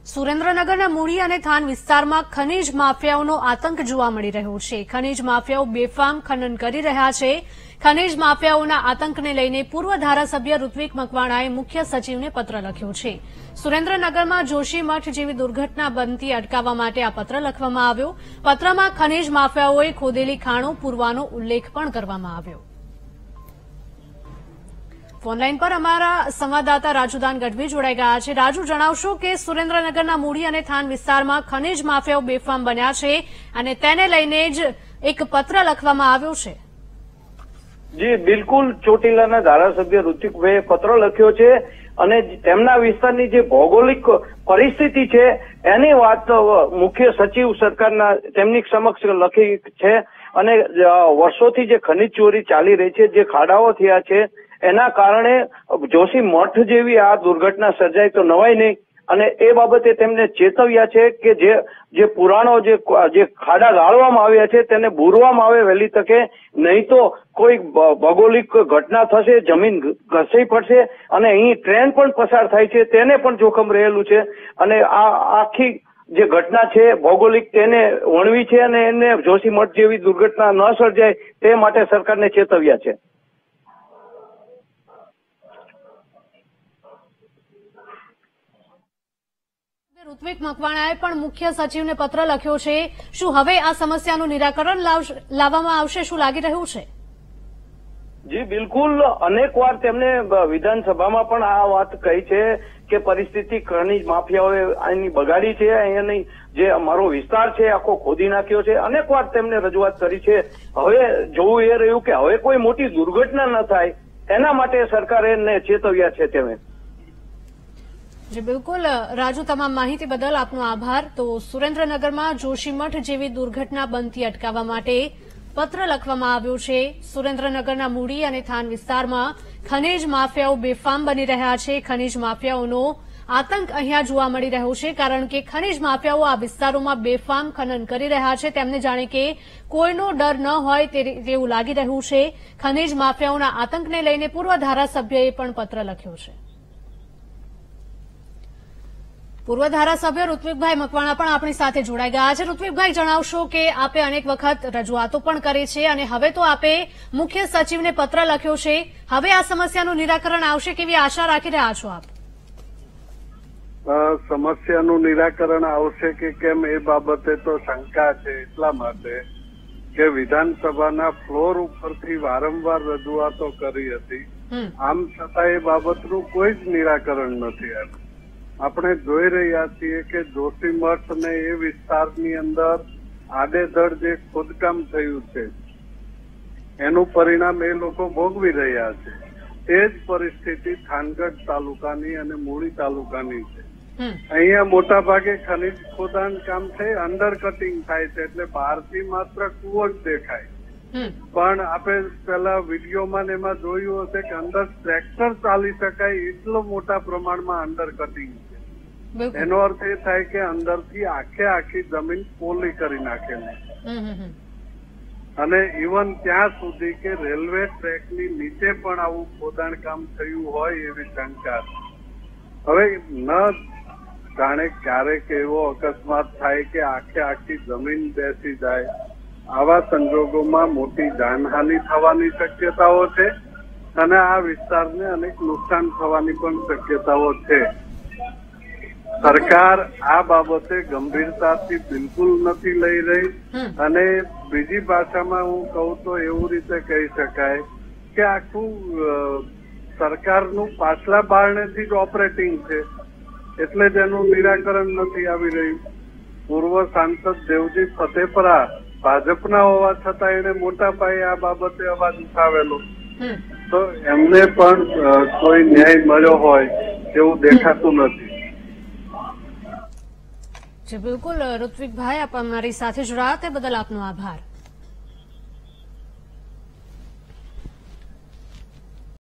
સુરેન્દ્રનગરના મૂળી અને થાન વિસ્તારમાં ખનીજ માફિયાઓનો આતંક જોવા મળી રહ્યો છે। ખનીજ માફિયાઓ બેફામ ખનન કરી રહ્યા છે। ખનીજ માફિયાઓના આતંકને લઈને પૂર્વ ધારાસભ્ય ઋત્વિક મકવાણાએ મુખ્ય સચિવને પત્ર લખ્યો છે। સુરેન્દ્રનગરમાં જોશીમઠ જેવી દુર્ઘટના બનતી અટકાવવા માટે આ પત્ર લખવામાં આવ્યો। પત્રમાં ખનીજ માફિયાઓએ ખોદેલી ખાણો પૂરવાનો ઉલ્લેખ પણ કરવામાં આવ્યો। ફોનલાઈન પર અમારા સંવાદદાતા રાજુદાન ગઢવી જોડાઈ ગયા છે। રાજુ, જણાવશો કે સુરેન્દ્રનગરના મૂળી અને થાન વિસ્તારમાં ખનીજ માફિયાઓ બેફામ બન્યા છે અને તેને લઈને જ એક પત્ર લખવામાં આવ્યો છે। જી બિલકુલ, ચોટીલાના ધારાસભ્ય ઋત્વિકભાઈએ પત્ર લખ્યો છે અને તેમના વિસ્તારની જે ભૌગોલિક પરિસ્થિતિ છે એની વાત મુખ્ય સચિવ સરકારના તેમની સમક્ષ લખી છે અને વર્ષોથી જે ખનીજ ચોરી ચાલી રહી છે, જે ખાડાઓ થયા છે એના કારણે જોશીમઠ જેવી આ દુર્ઘટના સર્જાય તો નવાય નહીં અને એ બાબતે તેમને ચેતવ્યા છે કે જે પુરાણો જે ખાડા ગાળવામાં આવ્યા છે તેને બૂરવામાં આવે વહેલી તકે, નહીં તો કોઈ ભૌગોલિક ઘટના થશે, જમીન ઘસાઈ પડશે અને અહીં ટ્રેન પણ પસાર થાય છે તેને પણ જોખમ રહેલું છે અને આ આખી જે ઘટના છે ભૌગોલિક તેને વણવી છે અને એને જોશીમઠ જેવી દુર્ઘટના ન સર્જાય તે માટે સરકારને ચેતવ્યા છે। ઋત્વિક મકવાણાએ પણ મુખ્ય સચિવને પત્ર લખ્યો છે। શું હવે આ સમસ્યાનું નિરાકરણ લાવવામાં આવશે? શું લાગી રહ્યું છે? જી બિલકુલ, અનેક વાર તેમણે વિધાનસભામાં પણ આ વાત કહી છે કે પરિસ્થિતિ ખનીજ માફિયાઓએ અહીંની બગાડી છે, અહીંયાની જે અમારો વિસ્તાર છે આખો ખોદી નાખ્યો છે। અનેક વાર તેમણે રજૂઆત કરી છે। હવે જોવું એ રહ્યું કે હવે કોઈ મોટી દુર્ઘટના ન થાય એના માટે સરકારે ચેતવ્યા છે તેમણે। જી બિલકુલ રાજુ, તમામ માહિતી બદલ આપનો આભાર। તો સુરેન્દ્રનગરમાં જોશીમઠ જેવી દુર્ઘટના બનતી અટકાવવા માટે પત્ર લખવામાં આવ્યો છે। સુરેન્દ્રનગરના મૂળી અને થાન વિસ્તારમાં ખનીજ માફિયાઓ બેફામ બની રહ્યા છે। ખનીજ માફિયાઓનો આતંક અહીંયા જોવા મળી રહ્યો છે, કારણ કે ખનીજ માફિયાઓ આ વિસ્તારોમાં બેફામ ખનન કરી રહ્યા છે। તેમને જાણે કે કોઈનો ડર ન હોય તેવું લાગી રહ્યું છે। ખનીજ માફિયાઓના આતંકને લઈને પૂર્વ ધારાસભ્યએ પણ પત્ર લખ્યો છે। પૂર્વ ધારાસભ્ય ઋત્વિકભાઈ મકવાણા પણ આપણી સાથે જોડાઈ ગયા છે। ઋત્વિકભાઈ, જણાવશો કે આપે અનેક વખત રજૂઆતો પણ કરી છે અને હવે તો આપે મુખ્ય સચિવને પત્ર લખ્યો છે। હવે આ સમસ્યાનું નિરાકરણ આવશે કેવી આશા રાખી રહ્યા છો આપ? સમસ્યાનું નિરાકરણ આવશે કે કેમ એ બાબતે તો શંકા છે, એટલા માટે કે વિધાનસભાના ફ્લોર ઉપરથી વારંવાર રજૂઆતો કરી હતી, આમ છતાં એ બાબતનું કોઈ જ નિરાકરણ નથી આવ્યું। આપણે જોઈ રહ્યા છીએ કે જોશીમઠ ને એ વિસ્તારની અંદર આડેધડ જે ખોદકામ થયું છે એનું પરિણામ એ લોકો ભોગવી રહ્યા છે। એ જ પરિસ્થિતિ થાનગઢ તાલુકાની અને મૂળી તાલુકાની છે। અહીંયા મોટા ભાગે ખનીજ ખોદાણ કામ છે, અંડર કટિંગ થાય છે, એટલે બહારથી માત્ર કૂવો જ દેખાય, પણ આપણે પેલા વિડીયોમાં એમાં જોયું હશે કે અંદર ટ્રેક્ટર ચાલી શકાય એટલો મોટા પ્રમાણમાં અંડર કટિંગ છે। એનો અર્થ એ થાય કે અંદરથી આખી જમીન પોલી કરી નાખેલી અને ઇવન ત્યાં સુધી કે રેલવે ટ્રેકની નીચે પણ આવું ખોદાણ કામ થયું હોય એવી શંકા છે। હવે ન જાણે ક્યારેક એવો અકસ્માત થાય કે આખી જમીન બેસી જાય, આવા સંજોગોમાં મોટી જાનહાનિ થવાની શક્યતાઓ છે અને આ વિસ્તારને અનેક નુકસાન થવાની પણ શક્યતાઓ છે। સરકાર આ બાબતે ગંભીરતાથી બિલકુલ નથી લઈ રહી અને બીજી ભાષામાં હું કહું તો એવું રીતે કહી શકાય કે આખું સરકારનું પાછલા બારણેથી જ ઓપરેટિંગ છે, એટલે જ એનું નિરાકરણ નથી આવી રહ્યું। પૂર્વ સાંસદ દેવજી ફતેપરા ભાજપના હોવા છતાં એને મોટા પાયે આ બાબતે અવાજ ઉઠાવેલો, તો એમને પણ કોઈ ન્યાય મળ્યો હોય એવું દેખાતું નથી। જી બિલકુલ ઋત્વિકભાઈ, આપ અમારી સાથે જોડાયા તે બદલ આપનો આભાર।